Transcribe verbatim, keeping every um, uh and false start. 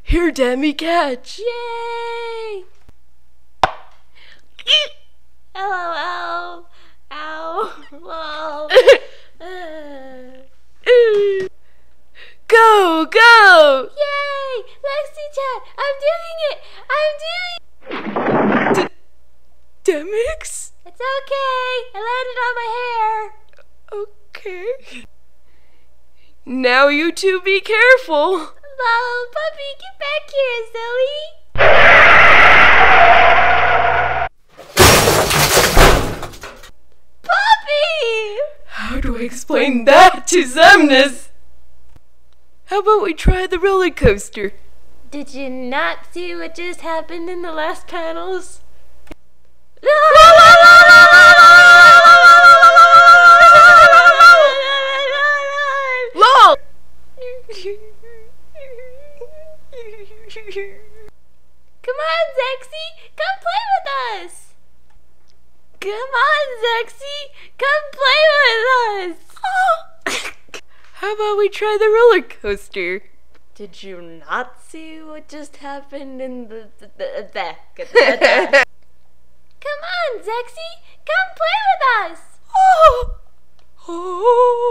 Here, Demi, catch. Yay! L O L. Ow. Whoa. uh. Go, go! Yay! Lexi-chan, I'm doing it! I'm doing it! Demyx? It's okay. I landed on my hair. Okay. Now you two be careful. Lol, puppy, get back here, Zoe. Puppy! How do I explain that to Zemnis? How about we try the roller coaster? Did you not see what just happened in the last panels? LOL! Come on, Zexy! Come play with us! Come on, Zexy! Come play with us! Oh. How about we try the roller coaster? Did you not see what just happened in the the the, the, the, the Come on, Zexy! Come play with us! Oh. Oh.